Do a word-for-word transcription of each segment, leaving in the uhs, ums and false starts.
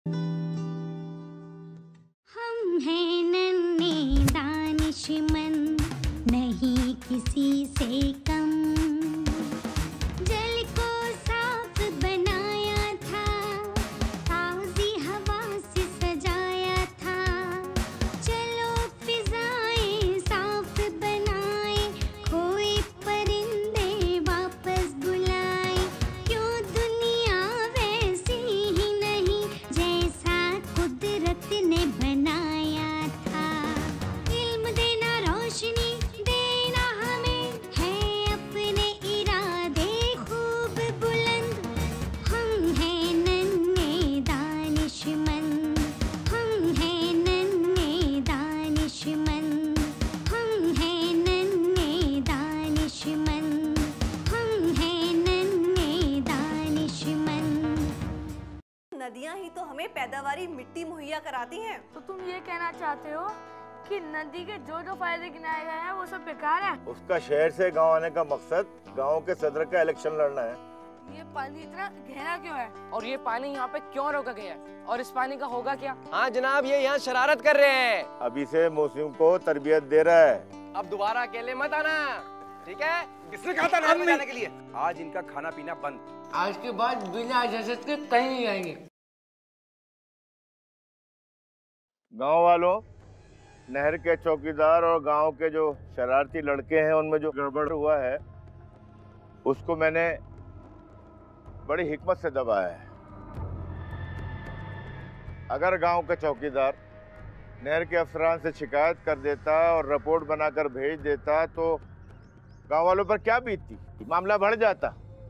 हम हैं नन्हे दानिशमंद, नहीं किसी से कम। जल को साफ बनाया था, ताज़ी हवा से सजाया था। चलो फिजाएं साफ बनाए, खोए परिंदे वापस बुलाए। क्यों दुनिया वैसी ही नहीं जैसा कुदरत ने बनाया था। इल्म देना, रोशनी देना हमें, है अपने इरादे खूब बुलंद। हम हैं नन्हे दानिशमंद, हम हैं नन्हे दानिशमंद, हम हैं नन्हे दानिशमंद, हम हैं नन्हे दानिशमंद। नदियाँ ही तो हमें पैदावारी मिट्टी मुहैया कराती हैं। तो तुम ये कहना चाहते हो कि नदी के जो जो फायदे गिनाए गए हैं वो सब बेकार है? उसका शहर से गांव आने का मकसद गांव के सदर का इलेक्शन लड़ना है। ये पानी इतना गहरा क्यों है? और ये पानी यहाँ पे क्यों रोका गया है? और इस पानी का होगा क्या? हाँ जनाब, ये यहाँ शरारत कर रहे हैं। अभी से मौसम को तरबियत दे रहा है। अब दोबारा अकेले मत आना, ठीक है? किसने कहा था नहर में जाने के लिए? आज इनका खाना पीना बंद। आज के बाद बिना इजाजत के कहीं नहीं आएंगे। गांव वालों, नहर के चौकीदार और गांव के जो शरारती लड़के हैं उनमें जो गड़बड़ हुआ है उसको मैंने बड़ी हिकमत से दबाया है। अगर गांव का चौकीदार नहर के अफसरान से शिकायत कर देता और रिपोर्ट बनाकर भेज देता तो गांव वालों पर क्या बीतती? मामला बढ़ जाता,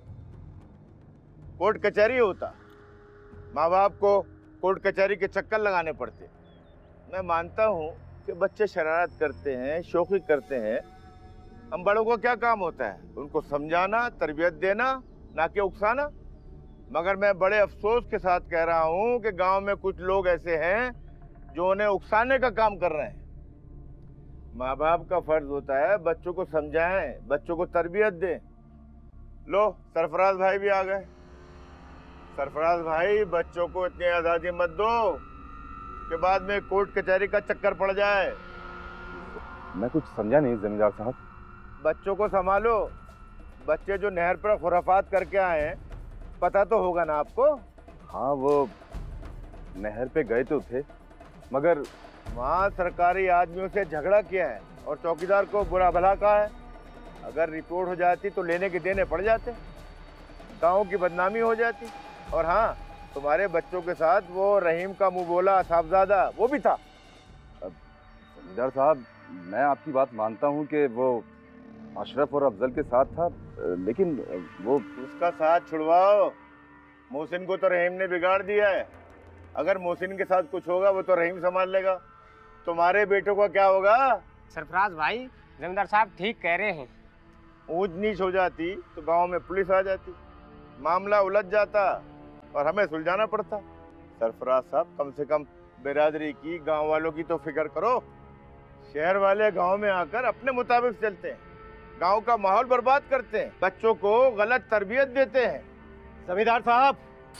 कोर्ट कचहरी होता, माँ बाप को कोर्ट कचहरी के चक्कर लगाने पड़ते। मैं मानता हूँ कि बच्चे शरारत करते हैं, शौकी करते हैं। हम बड़ों को क्या काम होता है? उनको समझाना, तरबियत देना, ना कि उकसाना। मगर मैं बड़े अफसोस के साथ कह रहा हूँ कि गांव में कुछ लोग ऐसे हैं जो उन्हें उकसाने का काम कर रहे हैं। माँ बाप का फर्ज होता है बच्चों को समझाएं, बच्चों को तरबियत दें। लो, सरफराज भाई भी आ गए। सरफराज भाई, बच्चों को इतनी आज़ादी मत दो के बाद में कोर्ट कचहरी का चक्कर पड़ जाए। मैं कुछ समझा नहीं जमींदार साहब। बच्चों को संभालो। बच्चे जो नहर पर खुराफात करके आए हैं, पता तो होगा ना आपको? हाँ, वो नहर पे गए तो थे, मगर वहाँ सरकारी आदमियों से झगड़ा किया है और चौकीदार को बुरा भला कहा है। अगर रिपोर्ट हो जाती तो लेने के देने पड़ जाते, गाँव की बदनामी हो जाती। और हाँ, तुम्हारे बच्चों के साथ वो रहीम का मुंह बोला साहबजादा वो भी था। जमींदार साहब, मैं आपकी बात मानता हूँ कि वो अशरफ और अफजल के साथ था, लेकिन वो उसका साथ छुड़वाओ। मोहसिन को तो रहीम ने बिगाड़ दिया है। अगर मोहसिन के साथ कुछ होगा वो तो रहीम संभाल लेगा। तुम्हारे बेटों का क्या होगा? सरफराज भाई, जमींदार साहब ठीक कह रहे हैं। ऊंच नीच हो जाती तो गांव में पुलिस आ जाती, मामला उलझ जाता और हमें सुलझाना पड़ता। सरफराज साहब, कम से कम बिरादरी की, गांव वालों की तो फिक्र करो। शहर वाले गांव में आकर अपने मुताबिक चलते हैं, गांव का माहौल बर्बाद करते हैं, बच्चों को गलत तरबियत देते हैं। जमींदार साहब,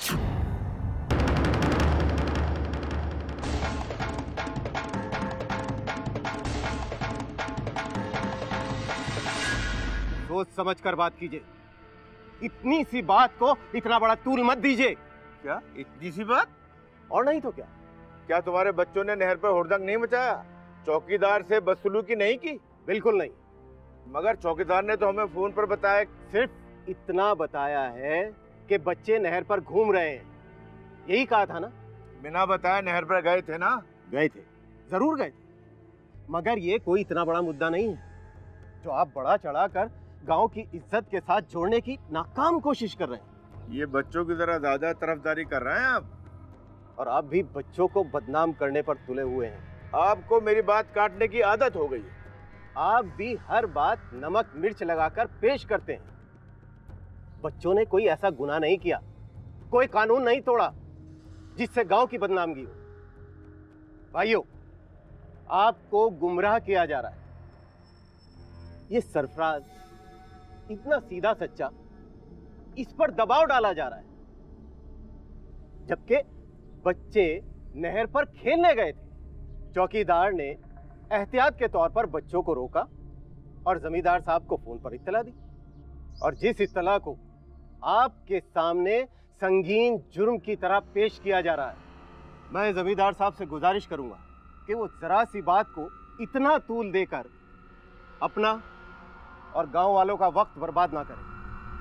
सोच समझ कर बात कीजिए। इतनी सी बात को इतना बड़ा तूल मत दीजिए। क्या इतनी सी बात? और नहीं तो क्या? क्या तुम्हारे बच्चों ने नहर पर हुड़दंग नहीं मचाया? चौकीदार से बदसलूकी नहीं की? बिल्कुल नहीं। मगर चौकीदार ने तो हमें फोन पर बताया। सिर्फ इतना बताया है कि बच्चे नहर पर घूम रहे हैं, यही कहा था ना? बिना बताए नहर पर गए थे ना? गए थे, जरूर गए थे, मगर ये कोई इतना बड़ा मुद्दा नहीं है जो आप बढ़ा चढ़ा कर गांव की इज्जत के साथ जोड़ने की नाकाम कोशिश कर रहे हैं। ये बच्चों की जरा ज्यादा तरफदारी कर रहे हैं आप, और आप भी बच्चों को बदनाम करने पर तुले हुए हैं। आपको मेरी बात काटने की आदत हो गई है। आप भी हर बात नमक मिर्च लगाकर पेश करते हैं। बच्चों ने कोई ऐसा गुनाह नहीं किया, कोई कानून नहीं तोड़ा जिससे गांव की बदनामगी हो। भाइयों, आपको गुमराह किया जा रहा है। ये सरफराज इतना सीधा सच्चा, इस पर दबाव डाला जा रहा है, जबकि बच्चे नहर पर खेलने गए थे। चौकीदार ने एहतियात के तौर पर बच्चों को रोका और जमींदार साहब को फोन पर इत्तला दी, और जिस इत्तला को आपके सामने संगीन जुर्म की तरह पेश किया जा रहा है, मैं जमींदार साहब से गुजारिश करूंगा कि वो जरा सी बात को इतना तूल देकर अपना और गांव वालों का वक्त बर्बाद ना करें।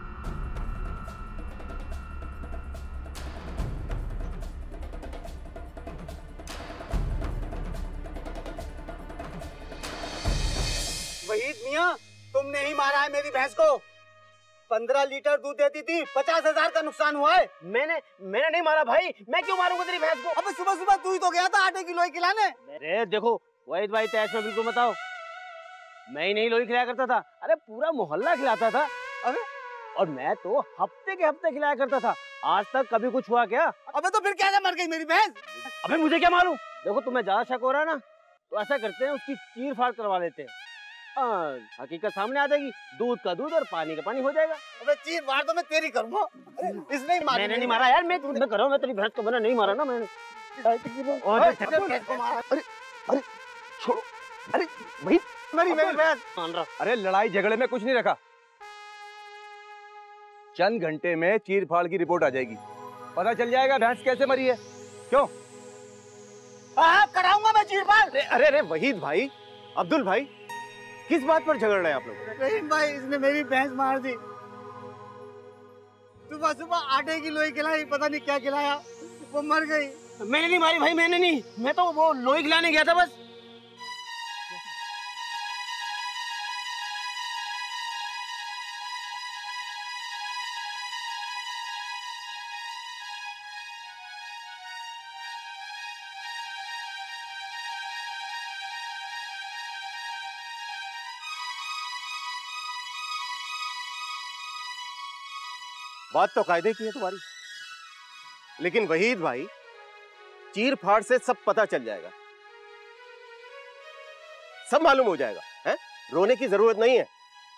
वहीद मियां, तुमने ही मारा है मेरी भैंस को। पंद्रह लीटर दूध देती थी, पचास हजार का नुकसान हुआ है। मैंने मैंने नहीं मारा भाई, मैं क्यों मारूंगा तेरी भैंस को? अबे सुबह सुबह तू ही तो गया था आटे की लोई खिलाने। अरे देखो वहीद भाई, तैश में बिल्कुल बताओ, मैं ही नहीं लोई खिलाया करता था, अरे पूरा मोहल्ला खिलाता था। अबे और मैं तो हफ्ते के हफ्ते खिलाया करता था। आज तक कभी कुछ हुआ क्या? अबे तो फिर कैसे मर गई मेरी भैंस? अबे मुझे क्या मालूम। देखो तुम्हें ज्यादा शक हो रहा है ना, तो ऐसा करते हैं, उसकी चीर फाड़ करवा लेते हैं। हाँ, हकीकत सामने आ जाएगी, दूध का दूध और पानी का पानी हो जाएगा। अबे चीर फाड़ तो मैं तेरी करूंगा, इसने ही मारी। मैंने नहीं मारा यार, मैं मैं कर रहा हूँ, मैं तेरी भैंस को मैंने नहीं मारा ना मैंने। और अरे अरे छोड़ो, अरे भाई मेरी मेरी भैंस मान रहा। अरे लड़ाई झगड़े में कुछ नहीं रखा, चंद घंटे में चीर फाड़ की रिपोर्ट आ जाएगी, पता चल जाएगा भैंस कैसे मरी है। क्यों? हाँ कराऊंगा मैं चीर फाड़। अरे अरे वहीद भाई, अब्दुल भाई, किस बात पर झगड़ रहे हैं आप लोग? रहीम भाई, इसने मेरी भैंस मार दी। सुबह सुबह आटे की लोई खिलाई, पता नहीं क्या खिलाया, वो मर गई। मैंने नहीं मारी भाई, मैंने नहीं, मैं तो वो लोई खिलाने गया था बस। बात तो कायदे की है तुम्हारी, लेकिन वहीद भाई, चीर फाड़ से सब पता चल जाएगा, सब मालूम हो जाएगा, हैं? रोने की जरूरत नहीं है।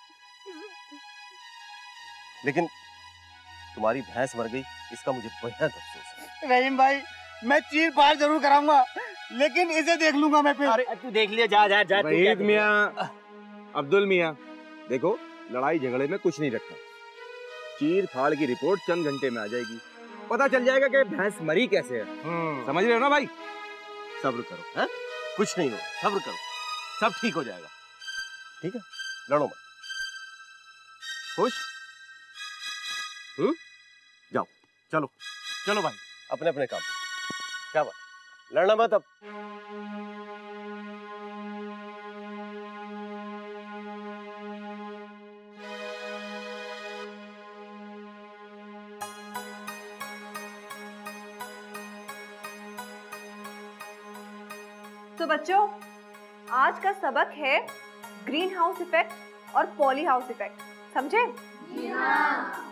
लेकिन तुम्हारी भैंस मर गई, इसका मुझे बेहद अफसोस है। रहीम भाई, मैं चीर फाड़ जरूर कराऊंगा, लेकिन इसे देख लूंगा मैं फिर। अरे तू देख लिया, जा जा जा। वहीद मियां, अब्दुल मियां, देखो लड़ाई झगड़े में कुछ नहीं रखा, चीर फाड़ की रिपोर्ट चंद घंटे में आ जाएगी, पता चल जाएगा कि भैंस मरी कैसे है। समझ रहे हो ना भाई? सब्र करो, हैं? कुछ नहीं हो, सब्र करो, सब ठीक हो जाएगा। ठीक है, लड़ो मत। खुश? हम्म? जाओ, चलो चलो भाई, अपने अपने काम। क्या बात, लड़ना मत अब। तो बच्चों, आज का सबक है ग्रीन हाउस इफेक्ट और पॉली हाउस इफेक्ट, समझे? जी हाँ।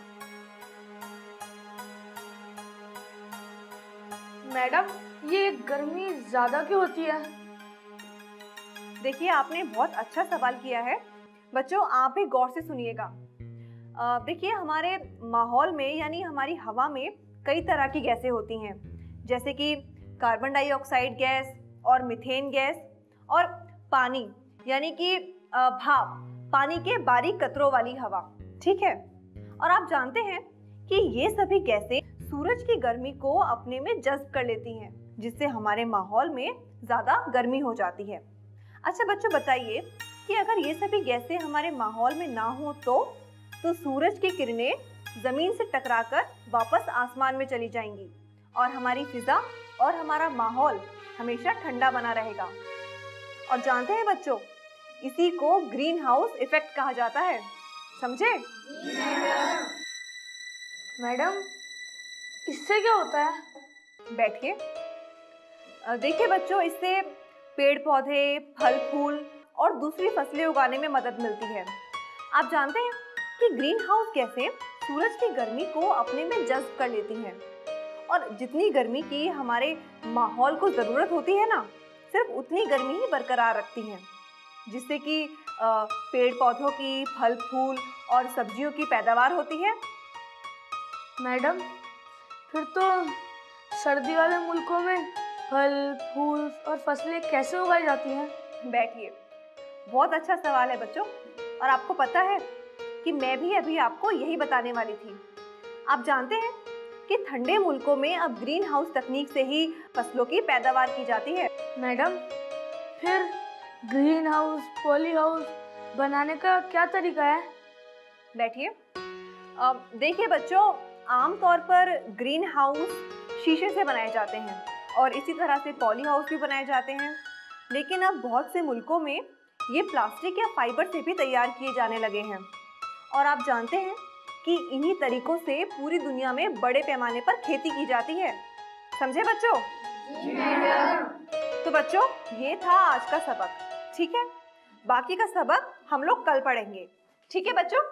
मैडम, ये गर्मी ज्यादा क्यों होती है? देखिए, आपने बहुत अच्छा सवाल किया है। बच्चों, आप भी गौर से सुनिएगा। अ, देखिए, हमारे माहौल में यानी हमारी हवा में कई तरह की गैसें होती हैं, जैसे कि कार्बन डाइऑक्साइड गैस और मीथेन गैस, और पानी यानी कि अ, भाप, पानी के बारीक कतरों वाली हवा, ठीक है? और आप जानते हैं कि ये सभी गैसें सूरज की गर्मी को अपने में जज्ब कर लेती हैं, जिससे हमारे माहौल में ज़्यादा गर्मी हो जाती है। अच्छा बच्चों, बताइए कि अगर ये सभी गैसें हमारे माहौल में ना हो तो तो सूरज की किरणें ज़मीन से टकराकर वापस आसमान में चली जाएंगी और हमारी फिजा और हमारा माहौल हमेशा ठंडा बना रहेगा। और जानते हैं बच्चों, इसी को ग्रीन हाउस इफेक्ट कहा जाता है, समझे? मैडम, इससे क्या होता है? बैठिए। अ, देखिए बच्चों, इससे पेड़ पौधे, फल फूल और दूसरी फसलें उगाने में मदद मिलती है। आप जानते हैं कि ग्रीन हाउस गैसें सूरज की गर्मी को अपने में जज्ब कर लेती हैं, और जितनी गर्मी की हमारे माहौल को ज़रूरत होती है ना, सिर्फ उतनी गर्मी ही बरकरार रखती हैं, जिससे कि अ, पेड़ पौधों की, फल फूल और सब्जियों की पैदावार होती है। मैडम, फिर तो सर्दी वाले मुल्कों में फल फूल और फसलें कैसे उगाई जाती हैं? बैठिए, बहुत अच्छा सवाल है बच्चों। और आपको पता है कि मैं भी अभी आपको यही बताने वाली थी। आप जानते हैं कि ठंडे मुल्कों में अब ग्रीन हाउस तकनीक से ही फसलों की पैदावार की जाती है। मैडम, फिर ग्रीन हाउस पॉली हाउस बनाने का क्या तरीका है? बैठिए। अब देखिए बच्चों, आमतौर पर ग्रीन हाउस शीशे से बनाए जाते हैं और इसी तरह से पॉली हाउस भी बनाए जाते हैं, लेकिन अब बहुत से मुल्कों में ये प्लास्टिक या फाइबर से भी तैयार किए जाने लगे हैं। और आप जानते हैं कि इन्हीं तरीकों से पूरी दुनिया में बड़े पैमाने पर खेती की जाती है। समझे बच्चों? जी मैडम। तो बच्चों, ये था आज का सबक, ठीक है? बाकी का सबक हम लोग कल पढ़ेंगे, ठीक है बच्चों?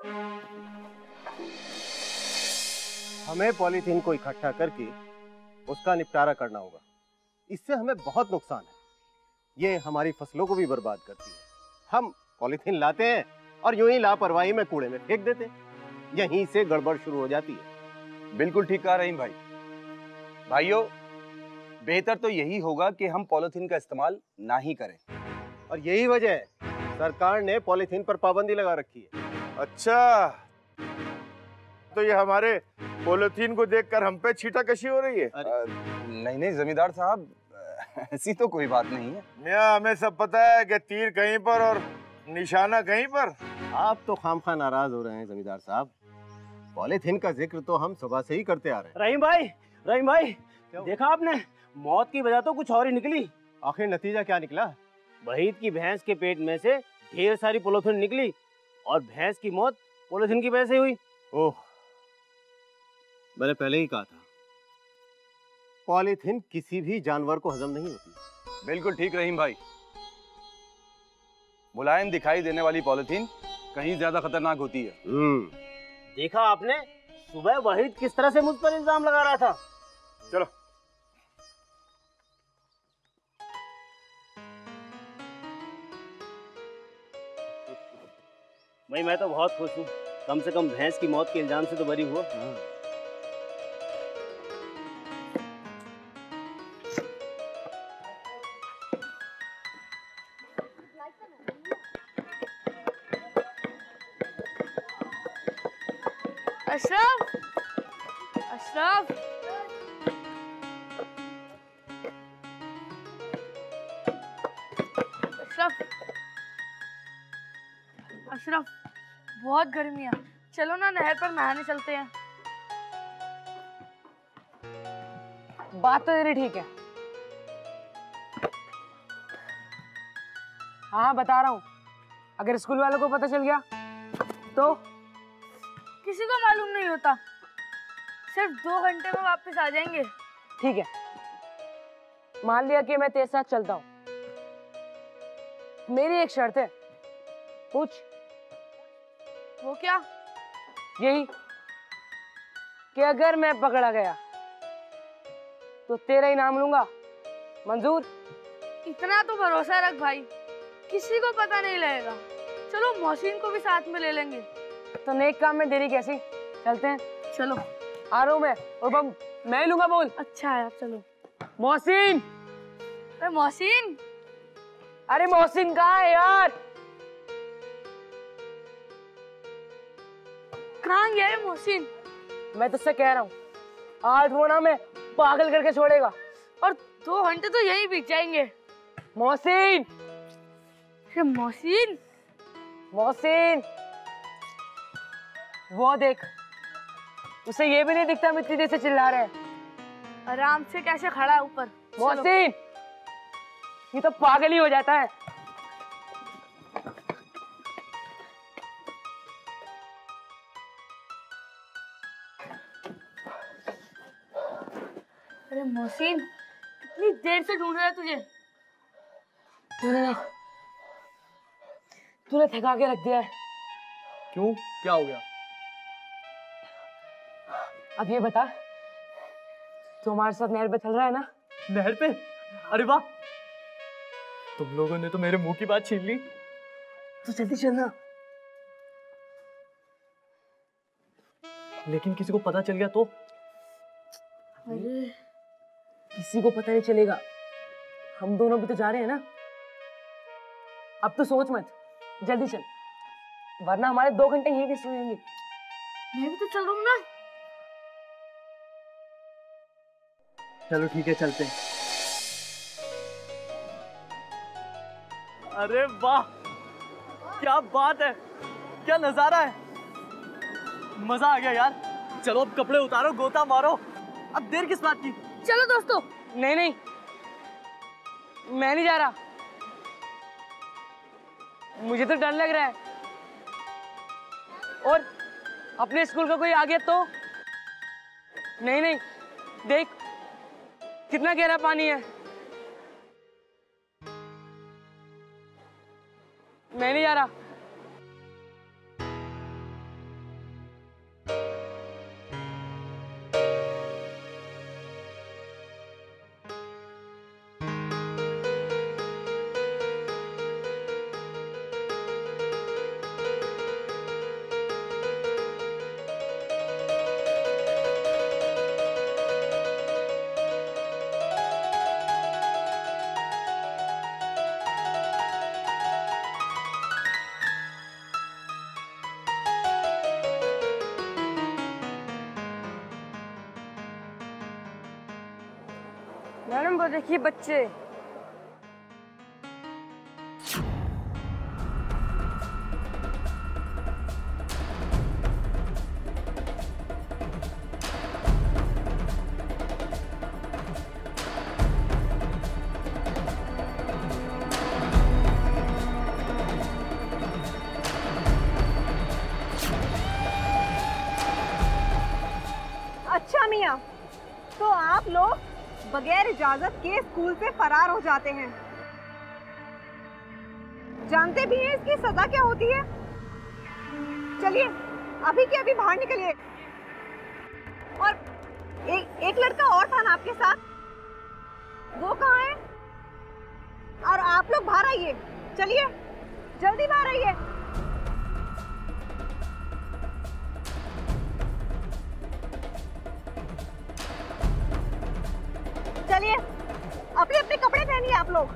हमें पॉलीथीन को इकट्ठा करके उसका निपटारा करना होगा। इससे हमें बहुत नुकसान है। ये हमारी फसलों को भी बर्बाद करती है। हम पॉलीथीन लाते हैं और यूं ही लापरवाही में कूड़े में फेंक देते हैं। यहीं से गड़बड़ शुरू हो जाती है। बिल्कुल ठीक कह रही भाई। भाइयों, बेहतर तो यही होगा कि हम पॉलीथीन का इस्तेमाल ना ही करें। और यही वजह है सरकार ने पॉलीथीन पर पाबंदी लगा रखी है। अच्छा, तो ये हमारे पॉलीथीन को देखकर हम पे छींटाकशी हो रही है? आ, नहीं नहीं जमींदार साहब, ऐसी तो कोई बात नहीं है। मियां, हमें सब पता है कि तीर कहीं पर और निशाना कहीं पर। आप तो खामखा नाराज हो रहे हैं जमींदार साहब। पॉलीथीन का जिक्र तो हम सुबह से ही करते आ रहे हैं। रहीम भाई, रहीम भाई, देखा आपने, मौत की वजह तो कुछ और ही निकली। आखिर नतीजा क्या निकला? वहीद की भैंस के पेट में से ढेर सारी पॉलीथीन निकली और भैंस की मौत पॉलीथीन की वजह से हुई। ओह, मैंने पहले ही कहा था, पॉलीथीन किसी भी जानवर को हजम नहीं होती। बिल्कुल ठीक रहीम भाई। मुलायम दिखाई देने वाली पॉलीथीन कहीं ज्यादा खतरनाक होती है। हम्म, देखा आपने, सुबह वहीद किस तरह से मुझ पर इल्जाम लगा रहा था। चलो। भाई मैं तो बहुत खुश हूँ, कम से कम भैंस की मौत के इल्जाम से तो बरी हुआ। अशरफ, अशरफ, अशरफ, अशरफ, बहुत गर्मी है, चलो ना नहर पर नहाने चलते हैं। बात तो तेरी ठीक है। हाँ हाँ बता रहा हूँ, अगर स्कूल वालों को पता चल गया तो? किसी को मालूम नहीं होता, सिर्फ दो घंटे में वापस आ जाएंगे। ठीक है, मान लिया कि मैं तेरे साथ चलता हूँ। मेरी एक शर्त है, पूछ। वो क्या? यही कि अगर मैं पकड़ा गया तो तेरा इनाम लूंगा, मंजूर? इतना तो भरोसा रख भाई, किसी को पता नहीं लगेगा। चलो मोहसिन को भी साथ में ले लेंगे। तो नेक काम में देरी कैसी, चलते हैं। चलो। आ रहा हूँ मैं, और बम मैं लूंगा बोल। अच्छा है, चलो। मोहसिन! अरे मोहसिन! अरे मोहसिन कहाँ है यार? कहाँ गया है मोहसिन? मैं तुझसे कह रहा हूँ, आज वो ना मैं पागल करके छोड़ेगा। और दो घंटे तो यहीं बीत जाएंगे। मोहसिन! अरे मोहसिन! मोहसिन! वो देख, उसे ये भी नहीं दिखता हम इतनी देर से चिल्ला रहे हैं। आराम से कैसे खड़ा है ऊपर। मोहसिन! ये तो पागल ही हो जाता है। अरे मोहसिन, कितनी देर से ढूंढ रहा है तुझे। तूने ना तूने थका के रख दिया है। क्यों, क्या हो गया? अब ये बता, तू हमारे साथ नहर पे चल रहा है ना? नहर पे? अरे वाह, तुम लोगों ने तो मेरे मुंह की बात छीन ली। तो जल्दी चलना। लेकिन किसी को पता चल गया तो? अरे किसी को पता नहीं चलेगा। हम दोनों भी तो जा रहे हैं ना। अब तो सोच मत, जल्दी चल, वरना हमारे दो घंटे यहीं वेस्ट हो जाएंगे। मैं भी तो चल रहा हूँ ना। चलो ठीक है, चलते हैं। अरे वाह, क्या बात है, क्या नजारा है, मजा आ गया यार। चलो अब कपड़े उतारो, गोता मारो, अब देर किस बात की। चलो दोस्तों। नहीं नहीं, मैं नहीं जा रहा, मुझे तो डर लग रहा है। और अपने स्कूल का कोई आ गया तो? नहीं नहीं, देख कितना गहरा पानी है। मैं नहीं जा रहा। मैडम वो देखिए बच्चे। अच्छा मियाँ, तो आप लोग बगैर इजाजत के स्कूल से फरार हो जाते हैं। जानते भी हैं इसकी सजा क्या होती है? चलिए अभी के अभी बाहर निकलिए। और एक एक लड़का और था ना आपके साथ, वो कहाँ है? और आप लोग बाहर आइए, चलिए जल्दी बाहर आइए। चलिए अपने अपने कपड़े पहनिए आप लोग।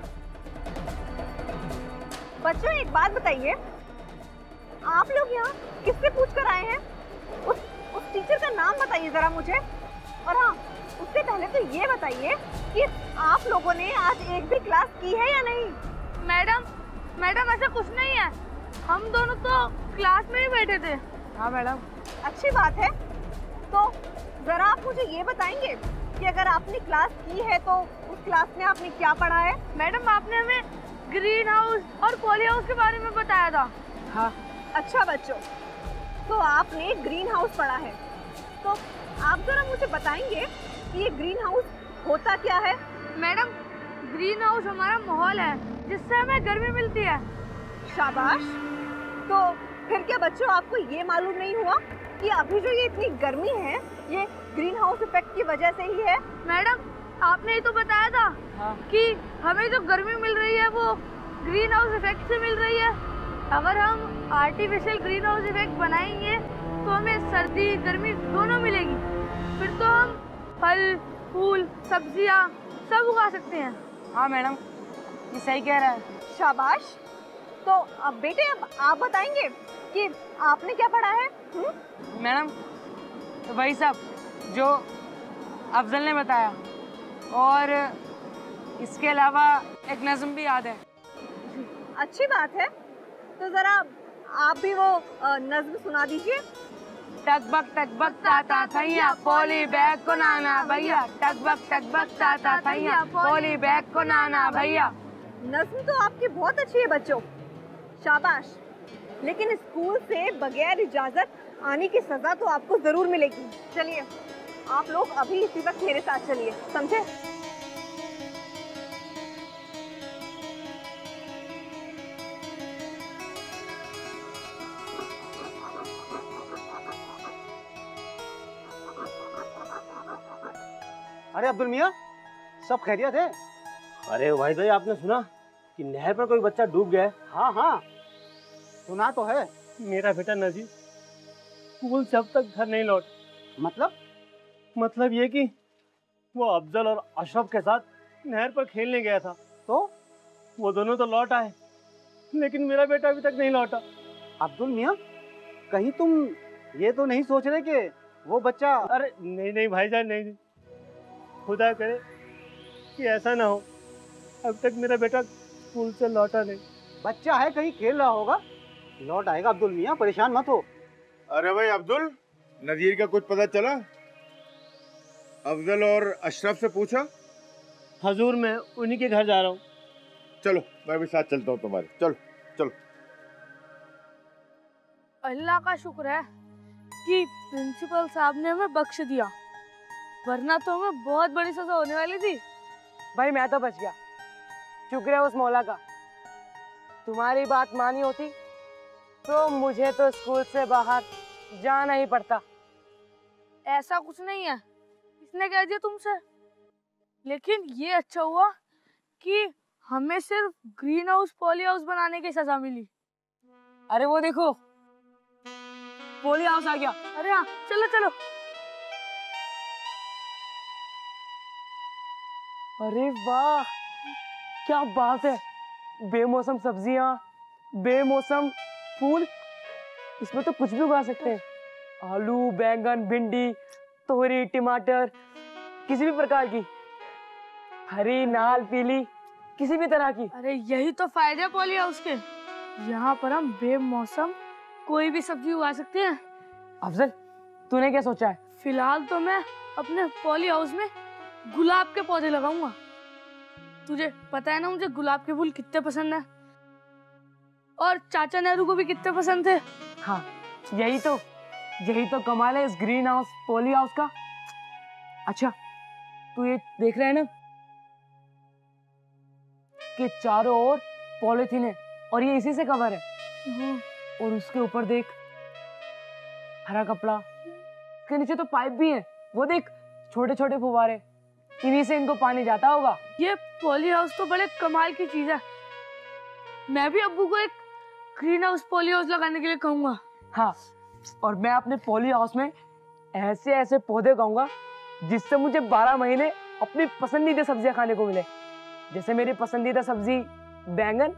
बच्चों एक बात बताइए, आप लोग यहाँ किससे पूछ कर आए हैं? उस उस टीचर का नाम बताइए जरा मुझे। और हाँ, उससे पहले तो ये बताइए कि आप लोगों ने आज एक भी क्लास की है या नहीं? मैडम मैडम ऐसा कुछ नहीं है, हम दोनों तो क्लास में ही बैठे थे। हाँ मैडम। अच्छी बात है। तो जरा आप मुझे ये बताएंगे कि अगर आपने क्लास की है तो उस क्लास में आपने क्या पढ़ा है? मैडम आपने हमें ग्रीन हाउस और पॉली हाउस के बारे में बताया था। हाँ। अच्छा बच्चों, तो आपने ग्रीन हाउस पढ़ा है, तो आप जरा मुझे बताएंगे कि ये ग्रीन हाउस होता क्या है? मैडम ग्रीन हाउस हमारा माहौल है जिससे हमें गर्मी मिलती है। शाबाश। तो फिर क्या बच्चों आपको ये मालूम नहीं हुआ कि अभी जो ये इतनी गर्मी है ये ग्रीन हाउस इफेक्ट की वजह से ही है? मैडम आपने ही तो बताया था हाँ। कि हमें जो गर्मी मिल रही है वो ग्रीन हाउस इफेक्ट से मिल रही है। अगर हम आर्टिफिशियल ग्रीन हाउस इफेक्ट बनाएंगे तो हमें सर्दी गर्मी दोनों मिलेगी, फिर तो हम फल फूल सब्जियां सब उगा सकते हैं। हाँ मैडम, ये सही कह रहा है। शाबाश। तो अब बेटे अब आप बताएंगे कि आपने क्या पढ़ा है? मैडम तो वही सब जो अफजल ने बताया, और इसके अलावा एक नज़्म भी याद है। अच्छी बात है, तो जरा आप भी वो नज़्म सुना दीजिए। टकबक टकबक ताता थैया पॉली बैग को नाना भैया, टकबक टकबक ताता थैया पॉली बैग को नाना भैया। नज़्म तो आपकी बहुत अच्छी है बच्चों, शाबाश। लेकिन स्कूल से बगैर इजाजत आने की सजा तो आपको जरूर मिलेगी। चलिए आप लोग अभी इसी वक्त मेरे साथ चलिए, समझे? अरे अब्दुल मियाँ, सब खैरियत है? अरे भाई भाई आपने सुना कि नहर पर कोई बच्चा डूब गया है? हाँ हाँ सुना तो है। मेरा बेटा नजीब स्कूल से अब तक घर नहीं लौट। मतलब? मतलब ये कि वो अफजल और अशरफ के साथ नहर पर खेलने गया था। तो वो दोनों तो लौट आए, लेकिन मेरा बेटा अभी तक नहीं लौटा। अब्दुल मियाँ, कहीं तुम ये तो नहीं सोच रहे कि वो बच्चा? अरे नहीं नहीं भाईजान, नहीं नहीं, खुदा करे कि ऐसा ना हो। अब तक मेरा बेटा स्कूल से लौटा नहीं। बच्चा है, कहीं खेल रहा होगा, लौट आएगा अब्दुल मियाँ, परेशान मत हो। अरे भाई अब्दुल, नजीर का कुछ पता चला? अफजल और अशरफ से पूछा? हजूर मैं उन्हीं के घर जा रहा हूँ। चलो मैं भी साथ चलता हूँ तुम्हारे, चलो चलो। अल्लाह का शुक्र है कि प्रिंसिपल साहब ने हमें बख्श दिया, वरना तो हमें बहुत बड़ी सजा होने वाली थी। भाई मैं तो बच गया, शुक्र है उस मौला का। तुम्हारी बात मानी होती तो मुझे तो स्कूल से बाहर जाना ही पड़ता। ऐसा कुछ नहीं है, इसने कह दिया तुमसे। लेकिन ये अच्छा हुआ कि हमें सिर्फ ग्रीन हाउस पॉली हाउस बनाने की सजा मिली। अरे वो देखो, पॉली हाउस आ गया। अरे हाँ, चलो चलो। अरे वाह, क्या बात है! बेमौसम सब्जियां, बेमौसम फूल, इसमें तो कुछ भी उगा सकते हैं। आलू, बैंगन, भिंडी, तोरी, टमाटर, किसी भी प्रकार की, हरी, लाल, पीली, किसी भी तरह की। अरे यही तो फायदे पॉली हाउस के, यहाँ पर हम बेमौसम कोई भी सब्जी उगा सकते हैं। अफजल, तूने क्या सोचा है? फिलहाल तो मैं अपने पॉली हाउस में गुलाब के पौधे लगाऊंगा। तुझे पता है ना मुझे गुलाब के फूल कितने पसंद है, और चाचा नेहरू को भी कितने पसंद थे। हाँ, यही तो यही तो कमाल है इस ग्रीन हाउस पॉली हाउस का। अच्छा, तू ये देख रहा है ना कि चारों ओर पॉलीथीन है और ये इसी से कवर है। और उसके ऊपर देख, हरा कपड़ा, के नीचे तो पाइप भी है। वो देख, छोटे छोटे फुवारे, इन्हीं से इनको पानी जाता होगा। ये पॉली हाउस तो बड़े कमाल की चीज है। मैं भी अब्बू को एक ग्रीन हाउस पॉली हाउस लगाने के लिए कहूंगा। हाँ, और मैं अपने पॉली हाउस में ऐसे ऐसे पौधे उगाऊंगा जिससे मुझे बारह महीने अपनी पसंदीदा सब्जियां खाने को मिले। जैसे मेरी पसंदीदा सब्जी बैंगन,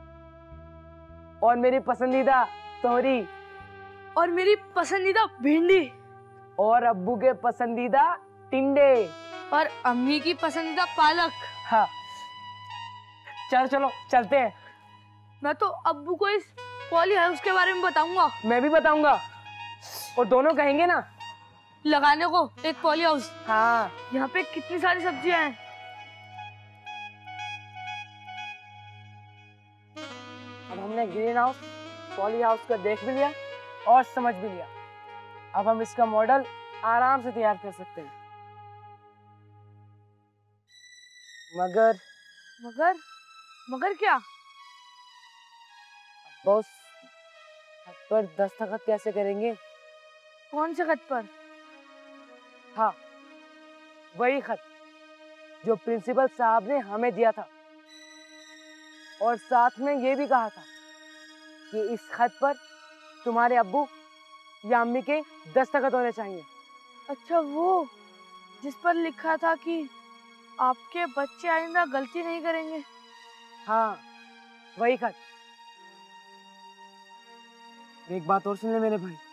और मेरी पसंदीदा तोरी, और मेरी पसंदीदा भिंडी, और अब्बू के पसंदीदा टिंडे, और अम्मी की पसंदीदा पालक। हाँ, चल चलो चलते हैं। मैं तो अब्बू को इस पॉली हाउस के बारे में बताऊंगा। मैं भी बताऊंगा, और दोनों कहेंगे ना लगाने को एक पॉली हाउस। हाँ, यहाँ पे कितनी सारी सब्जियां हैं। अब हमने ग्रीन हाउस पॉली हाउस को देख भी लिया और समझ भी लिया। अब हम इसका मॉडल आराम से तैयार कर सकते हैं। मगर मगर मगर क्या? बॉस, खत पर दस्तखत कैसे करेंगे? कौन से खत पर? हाँ, वही खत जो प्रिंसिपल साहब ने हमें दिया था, और साथ में ये भी कहा था कि इस खत पर तुम्हारे अब्बू या अम्मी के दस्तखत होने चाहिए। अच्छा, वो जिस पर लिखा था कि आपके बच्चे आइंदा गलती नहीं करेंगे। हाँ, वही खत। एक बात और सुन ले मेरे भाई,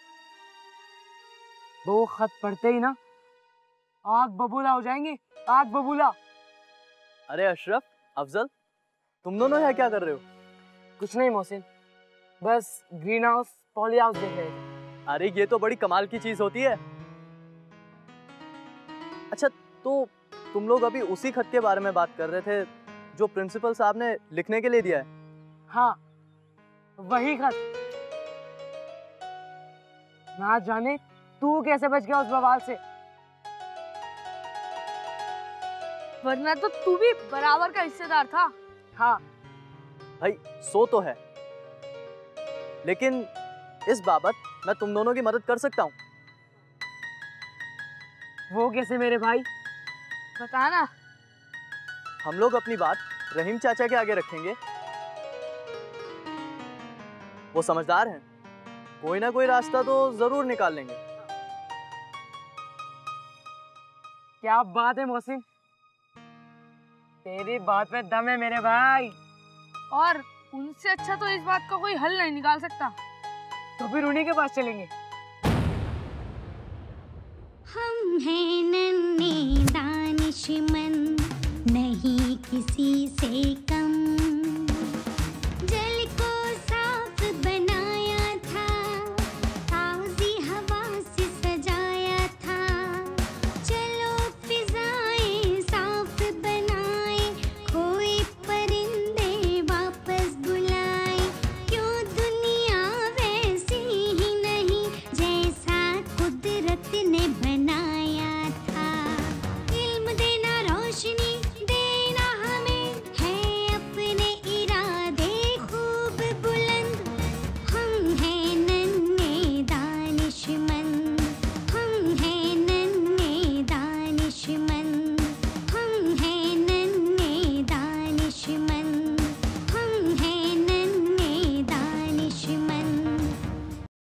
वो खत पढ़ते ही ना आग बबूला हो जाएंगे, आग बबूला। अरे अशरफ, अफजल, तुम दोनों यहाँ क्या कर रहे हो? कुछ नहीं मोहसिन, बस ग्रीन हाउस पॉली हाउस देख रहे थे। अरे ये तो बड़ी कमाल की चीज होती है। अच्छा, तो तुम लोग अभी उसी खत के बारे में बात कर रहे थे जो प्रिंसिपल साहब ने लिखने के लिए दिया है? हाँ, वही खत। ना जाने तू कैसे बच गया उस बवाल से, वरना तो तू भी बराबर का हिस्सेदार था। हाँ भाई, सो तो है, लेकिन इस बाबत मैं तुम दोनों की मदद कर सकता हूँ। वो कैसे मेरे भाई? बता ना। हम लोग अपनी बात रहीम चाचा के आगे रखेंगे। वो समझदार हैं, कोई ना कोई रास्ता तो जरूर निकाल लेंगे। क्या बात है मौसिम, तेरी बात में दम है मेरे भाई। और उनसे अच्छा तो इस बात का कोई हल नहीं निकाल सकता। तो फिर उन्हीं के पास चलेंगे। हम हैं नन्हे दानिशमंद, नहीं किसी से कम।